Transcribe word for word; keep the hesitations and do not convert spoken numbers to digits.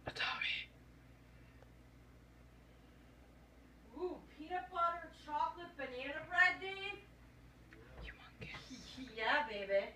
Atari. Ooh, peanut butter chocolate banana bread, Dave? Humongous. Yeah, baby.